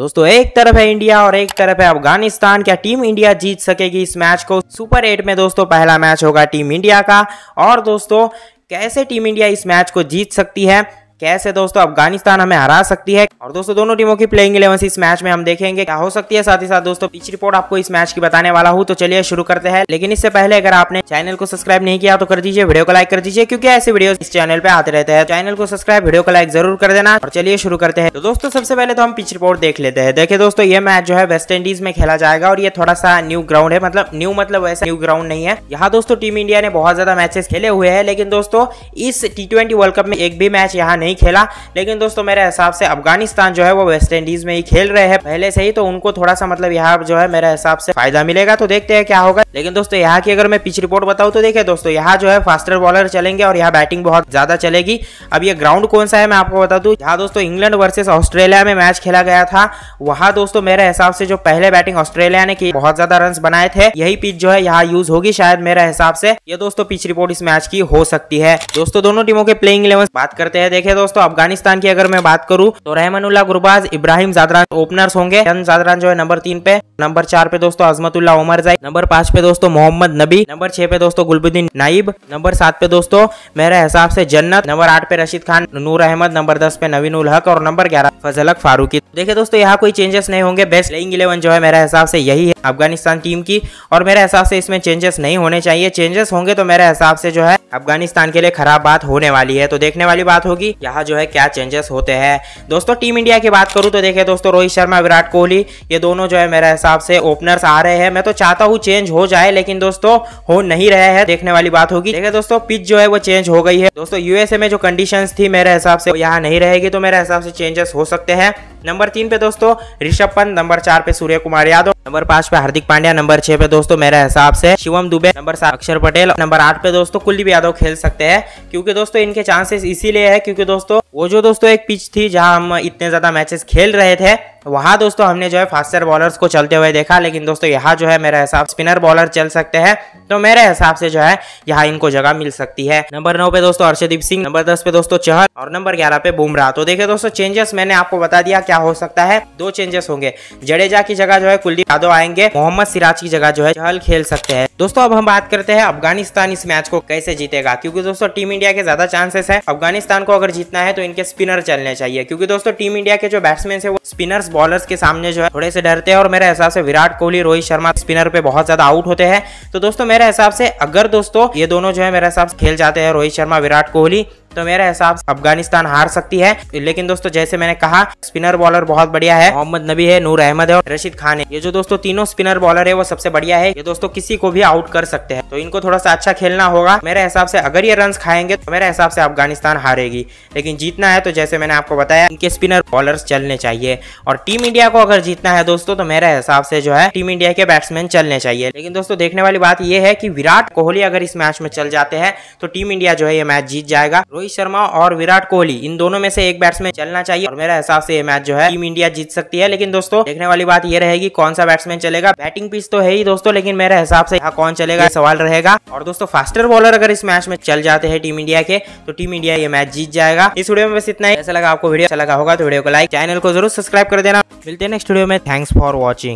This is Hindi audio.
दोस्तों एक तरफ है इंडिया और एक तरफ है अफगानिस्तान। क्या टीम इंडिया जीत सकेगी इस मैच को? सुपर 8 में दोस्तों पहला मैच होगा टीम इंडिया का। और दोस्तों कैसे टीम इंडिया इस मैच को जीत सकती है, कैसे दोस्तों अफगानिस्तान हमें हरा सकती है, और दोस्तों दोनों टीमों की प्लेइंग 11 इस मैच में हम देखेंगे क्या हो सकती है। साथ ही साथ दोस्तों पिच रिपोर्ट आपको इस मैच की बताने वाला हूं। तो चलिए शुरू करते हैं। लेकिन इससे पहले अगर आपने चैनल को सब्सक्राइब नहीं किया तो कर दीजिए, वीडियो को लाइक कर दीजिए, क्योंकि ऐसे वीडियो इस चैनल पे आते रहते हैं। चैनल को सब्सक्राइब, वीडियो को लाइक जरूर कर देना। और चलिए शुरू करते हैं। तो दोस्तों सबसे पहले तो हम पिच रिपोर्ट देख लेते हैं। देखिए दोस्तों ये मैच जो है वेस्ट इंडीज में खेला जाएगा और ये थोड़ा सा न्यू ग्राउंड है, मतलब वैसा न्यू ग्राउंड नहीं है। यहाँ दोस्तों टीम इंडिया ने बहुत ज्यादा मैचेस खेले हुए हैं, लेकिन दोस्तों इस T20 वर्ल्ड कप में एक भी मैच यहाँ नहीं खेला। लेकिन दोस्तों मेरे हिसाब से अफगानिस्तान जो है वो वेस्ट इंडीज में ही खेल रहे हैं पहले से ही, तो उनको थोड़ा सा यहाँ जो है मेरे हिसाब से फायदा मिलेगा। तो देखते हैं क्या होगा। लेकिन दोस्तों यहाँ की अगर मैं पिच रिपोर्ट बताऊं तो देखिए दोस्तों यहाँ जो है फास्टर बॉलर चलेंगे और यहाँ बैटिंग बहुत ज्यादा चलेगी। अब ये ग्राउंड कौन सा है मैं आपको बता दूं। यहाँ दोस्तों इंग्लैंड वर्सेस ऑस्ट्रेलिया में मैच खेला गया था, वहां दोस्तों मेरे हिसाब से जो पहले बैटिंग ऑस्ट्रेलिया ने की, बहुत ज्यादा रन बनाए थे, यही पिच जो है यहाँ यूज होगी शायद मेरे हिसाब से। ये दोस्तों पिच रिपोर्ट इस मैच की हो सकती है। दोस्तों दोनों टीमों के प्लेइंग 11 बात करते हैं। देखिए दोस्तों अफगानिस्तान की अगर मैं बात करूं तो रहमानुल्लाह गुरबाज, इब्राहिम जादरान ओपनर्स होंगे। जादरान जो है नंबर 3 पे, नंबर 4 पे दोस्तों अजमतुल्लाह उमरजाई, नंबर 5 पे दोस्तों मोहम्मद नबी, नंबर 6 पे दोस्तों गुलबुद्दीन नाइब, नंबर 7 पे दोस्तों मेरे हिसाब से जन्नत, नंबर 8 पे रशीद खान, नूर अहमद, नंबर 10 पे नवीन उल हक और नंबर 11 फजल हक फारूकी। देखिए दोस्तों यहाँ कोई चेंजेस नहीं होंगे। बेस्ट प्लेइंग 11 जो है मेरे हिसाब से यही है अफगानिस्तान टीम की, और मेरे हिसाब से इसमें चेंजेस नहीं होने चाहिए। चेंजेस होंगे तो मेरे हिसाब से जो है अफगानिस्तान के लिए खराब बात होने वाली है। तो देखने वाली बात होगी यहाँ जो है क्या चेंजेस होते हैं। दोस्तों टीम इंडिया की बात करूं तो देखिए दोस्तों रोहित शर्मा, विराट कोहली, ये दोनों जो है मेरे हिसाब से ओपनर्स आ रहे हैं। मैं तो चाहता हूं चेंज हो जाए, लेकिन दोस्तों हो नहीं रहे हैं, देखने वाली बात होगी। देखिए दोस्तों पिच जो है वो चेंज हो गई है। दोस्तों यूएसए में जो कंडीशंस थी मेरे हिसाब से यहाँ नहीं रहेगी, तो मेरे हिसाब से चेंजेस हो सकते हैं। नंबर 3 पे दोस्तों ऋषभ पंत, नंबर 4 पे सूर्य कुमार यादव, नंबर 5 पे हार्दिक पांड्या, नंबर 6 पे दोस्तों मेरे हिसाब से शिवम दुबे, नंबर 7 अक्षर पटेल, नंबर 8 पे दोस्तों कुलदीप यादव खेल सकते हैं। क्योंकि दोस्तों इनके चांसेस इसीलिए है क्योंकि दोस्तों वो जो दोस्तों एक पिच थी जहां हम इतने ज्यादा मैचेस खेल रहे थे, वहां दोस्तों हमने जो है फास्टर बॉलर्स को चलते हुए देखा। लेकिन दोस्तों यहाँ जो है मेरे हिसाब स्पिनर बॉलर चल सकते हैं, तो मेरे हिसाब से जो है यहाँ इनको जगह मिल सकती है। नंबर 9 पे दोस्तों अर्शदीप सिंह, नंबर 10 पे दोस्तों चहल और नंबर 11 पे बुमराह। तो देखिए दोस्तों चेंजेस मैंने आपको बता दिया क्या हो सकता है। 2 चेंजेस होंगे, जडेजा की जगह जो है कुलदीप यादव आएंगे, मोहम्मद सिराज की जगह जो है चहल खेल सकते हैं। दोस्तों अब हम बात करते हैं अफगानिस्तान इस मैच को कैसे जीतेगा, क्योंकि दोस्तों टीम इंडिया के ज्यादा चांसेस है। अफगानिस्तान को अगर जीतना है तो इनके स्पिनर चलने चाहिए, क्योंकि दोस्तों टीम इंडिया के जो बैट्समैन है वो स्पिनर्स बॉलर्स के सामने जो है थोड़े से डरते हैं, और मेरे हिसाब से विराट कोहली, रोहित शर्मा स्पिनर पे बहुत ज्यादा आउट होते हैं। तो दोस्तों मेरे हिसाब से अगर दोस्तों ये दोनों जो है मेरे हिसाब से खेल जाते हैं, रोहित शर्मा, विराट कोहली, तो मेरे हिसाब से अफगानिस्तान हार सकती है। लेकिन दोस्तों जैसे मैंने कहा स्पिनर बॉलर बहुत बढ़िया है, मोहम्मद नबी है, नूर अहमद है और रशीद खान है। ये जो दोस्तों तीनों स्पिनर बॉलर है वो सबसे बढ़िया है। ये दोस्तों किसी को भी आउट कर सकते हैं, तो इनको थोड़ा सा अच्छा खेलना होगा मेरे हिसाब से। अगर ये रन खाएंगे तो मेरे हिसाब से अफगानिस्तान हारेगी। लेकिन जीतना है तो जैसे मैंने आपको बताया इनके स्पिनर बॉलर्स चलने चाहिए। और टीम इंडिया को अगर जीतना है दोस्तों तो मेरे हिसाब से जो है टीम इंडिया के बैट्समैन चलने चाहिए। लेकिन दोस्तों देखने वाली बात यह है कि विराट कोहली अगर इस मैच में चल जाते हैं तो टीम इंडिया जो है ये मैच जीत जाएगा। रोहित शर्मा और विराट कोहली इन दोनों में से एक बैट्समैन चलना चाहिए, और मेरे हिसाब से ये मैच जो है टीम इंडिया जीत सकती है। लेकिन दोस्तों देखने वाली बात ये रहेगी कौन सा बैट्समैन चलेगा। बैटिंग पिच तो है ही दोस्तों, लेकिन मेरे हिसाब से यहाँ कौन चलेगा सवाल रहेगा। और दोस्तों फास्टर बॉलर अगर इस मैच में चल जाते हैं टीम इंडिया के, तो टीम इंडिया ये मैच जीत जाएगा। इस वीडियो में बस इतना ही। ऐसा लगा आपको वीडियो अच्छा लगा होगा तो वीडियो को लाइक, चैनल को जरूर सब्सक्राइब कर देना। मिलते हैं नेक्स्ट वीडियो में। Thanks for watching.